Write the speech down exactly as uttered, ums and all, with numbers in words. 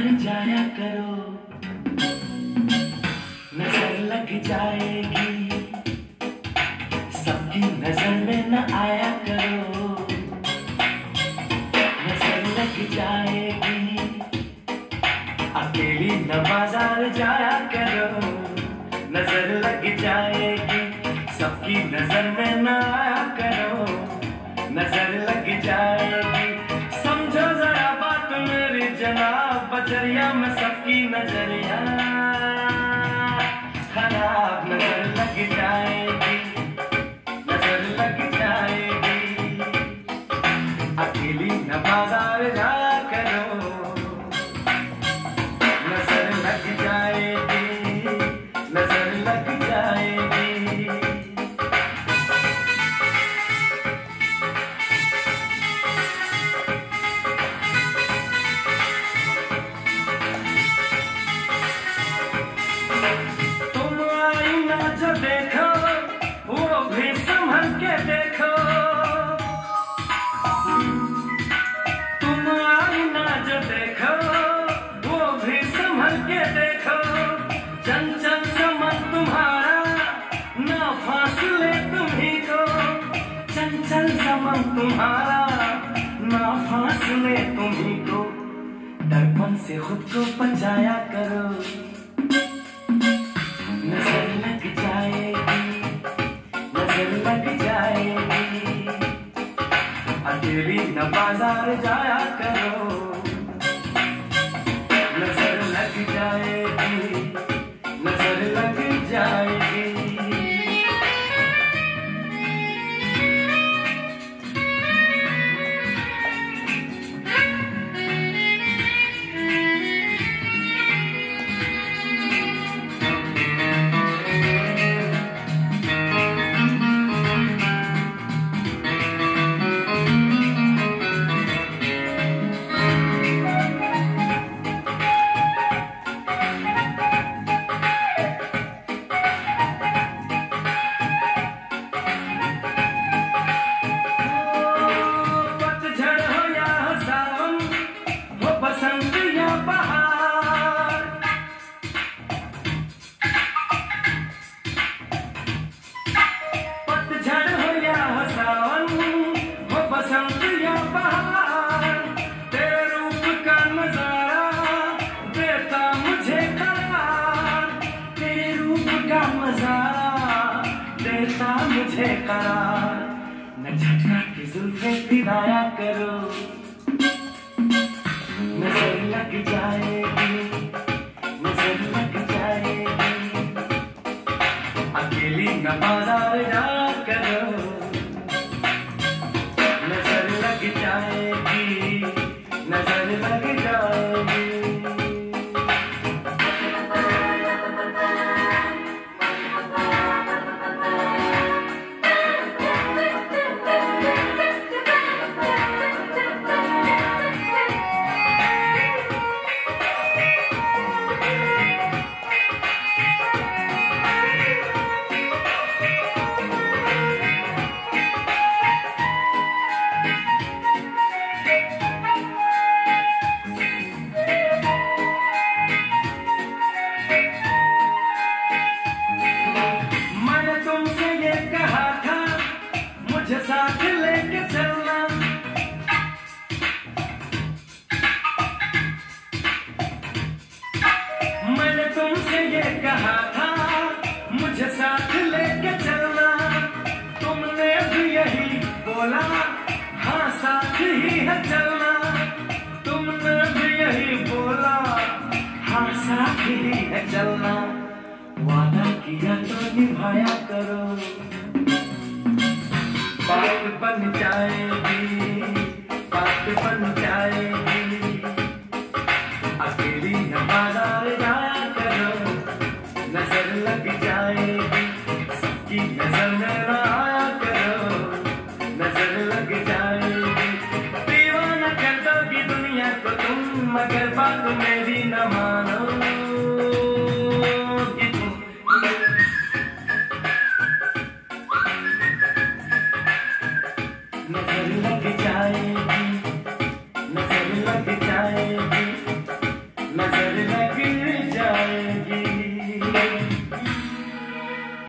बाजार जाया करो, नजर लग जाएगी, सबकी नजर में न आया करो, नजर लग जाएगी, अकेली न बाजार जाया करो, नजर लग जाएगी, सबकी नजर में न आया करो, नजर लग जाएगी। समझो जरा बात मेरी जनाब, बजरिया में सबकी नजरिया खराब, नजर लग जाएगी, नजर लग जाएगी, अकेली न बाजार जाया करो, नजर लग जाएगी, नजर लग जाएगी। देखो वो भी संभल के देखो, तुम आईना जो देखो वो भी संभल के देखो, चंचल समन तुम्हारा ना फासले तुम्ही को, चंचल समन तुम्हारा ना फासले तुम्ही को, दर्पण से खुद को बचाया करो, नजर लग जाएगी, नजर लग जाएगी, अकेली न बाजार जाया करो, नजर लग जाएगी, नजर लग जाएगी। बसंत या बहार, पतझड़ हो या सावन, हो बसंत या बहार, तेरे रूप का नजारा देता मुझे करार, तेरे रूप का नजारा देता मुझे करार, न झटका की जुल्फे फिराया करो, नजर लग जाएगी, नजर लग जाएगी, अकेली न बाजार जाया करो, नजर लग जाएगी, नजर लग जाएगी। साथ लेके चलना, मैंने तुमसे ये कहा था मुझे साथ लेके चलना, तुमने भी यही बोला हाँ साथ ही है चलना, तुमने भी यही बोला हाँ साथ ही है चलना, वादा किया तो निभाया करो, बात बन जाएगी, बात बन जाएगी, अकेली न बाजार जाया करो, नजर लग जाएगी, सबकी नजर में न आया करो, नजर लग जाएगी, दीवाना कर दोगी दुनिया को तुम, मगर बात मेरी न मानो।